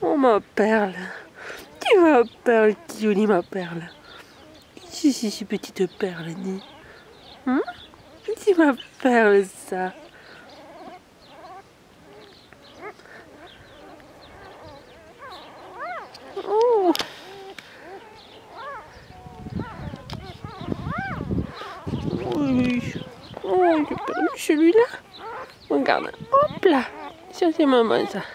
Oh ma perle. Tu ma perle, qui jolie ma perle. Si, petite perle, dis. C'est ma perle, ça. Oh. Oui. Oh, j'ai perdu celui-là. Regarde. Hop là. Ça, c'est maman, ça.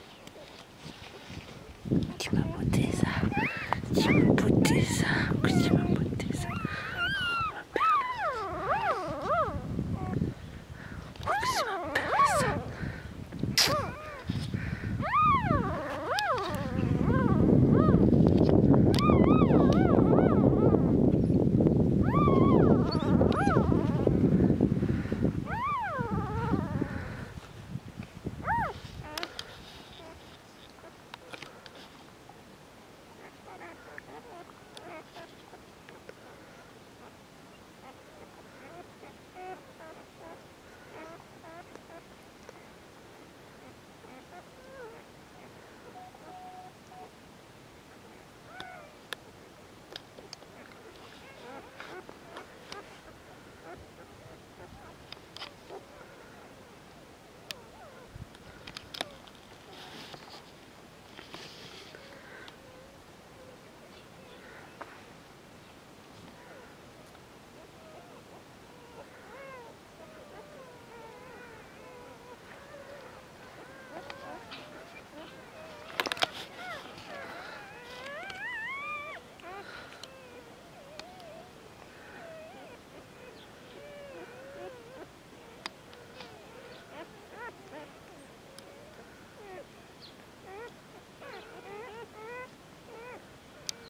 Tu m'as beauté ça. Tu m'as beauté ça.